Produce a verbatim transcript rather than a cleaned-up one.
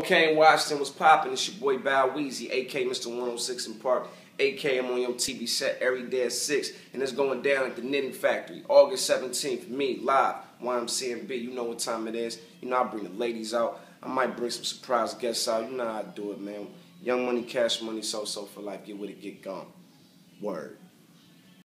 Spokane, Washington was popping. It's your boy Bow Weezy, a k a. Mister one oh six in Park, a k a I'm on your T V set every day at six, and it's going down at the Knitting Factory, August seventeenth, me, live, Y M C and B. You know what time it is. You know I bring the ladies out. I might bring some surprise guests out. You know how I do it, man. Young money, cash money, so-so for life. Get with it, get gone. Word.